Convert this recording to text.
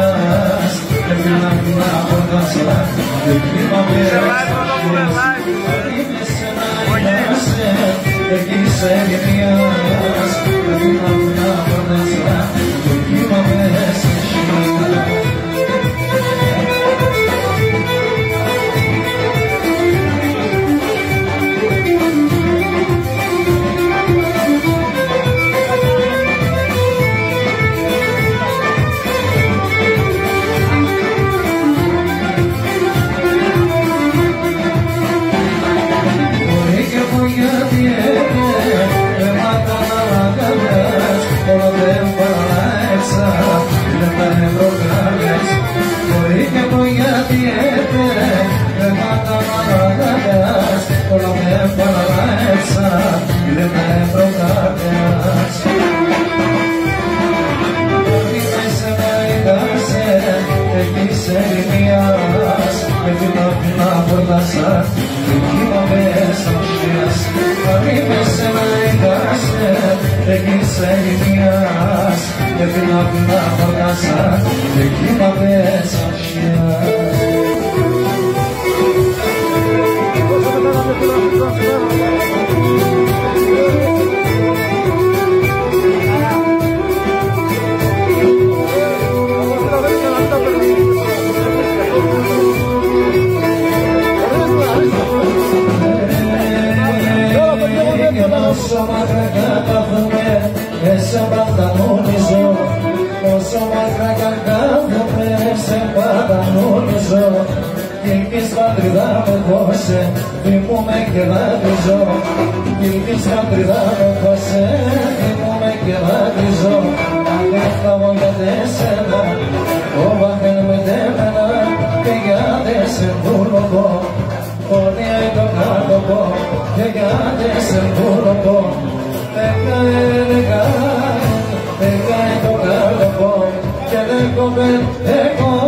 μιας και φυλάκη να χορτάσα και κοιμάμαι εκεί σε μιας και φυλάκη να χορτάσα και κοιμάμαι σε μπορεί και το γιατί έπαιρε δεν καταναλάγας όλα με παραλάξα δεν με προκάτες ότι μέσα να είδασε εκεί σε λιμιάς με την απεινά πορτάσα και κύμαμε σαν ψιάς ότι μέσα να είδασε εκεί σε λιμιάς με την απεινά πορτάσα και κύμαμε σαν ψιάς. Όσο μακρά κάθομαι, σε πατανονίζω. Όσο μακρά κάθομαι, σε πατανονίζω. Κι ελπίς πατρίδα με δώσε, θυμούμαι και δάκρυζω. Κι ελπίς πατρίδα με δώσε, θυμούμαι και δάκρυζω. Αν δεν φτάω για τέσσερα, ο βαχέν με τέμενα, και για τέσσερα Όνια το κάτωπο και γιατί σε βούλοπο Εκαέ το κάτωπο και δεν κομπέ